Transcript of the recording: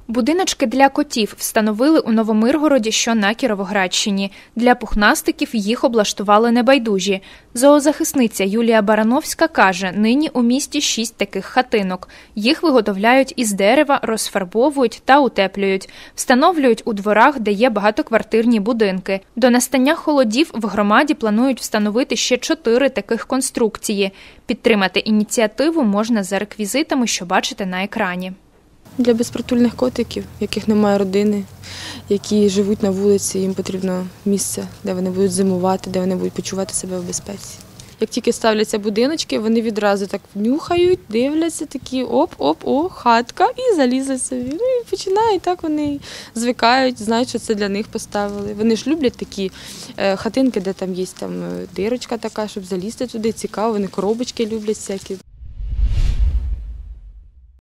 Будиночки для котів встановили у Новомиргороді, що на Кіровоградщині. Для пухнастиків їх облаштували небайдужі. Зоозахисниця Юлія Барановська каже, нині у місті 6 таких хатинок. Їх виготовляють із дерева, розфарбовують та утеплюють. Встановлюють у дворах, де є багатоквартирні будинки. До настання холодів в громаді планують встановити ще 4 таких конструкції. Підтримати ініціативу можна за реквізитами, що бачите на екрані. Для безпритульних котиків, яких немає родини, які живуть на вулиці, їм потрібно місце, де вони будуть зимувати, де вони будуть почувати себе в безпеці. Як тільки ставляться будиночки, вони відразу так нюхають, дивляться, такі оп-оп-о, хатка, і залізли собі. Ну і починають, так вони звикають, знають, що це для них поставили. Вони ж люблять такі хатинки, де там є дирочка така, щоб залізти туди, цікаво, вони коробочки люблять всякі.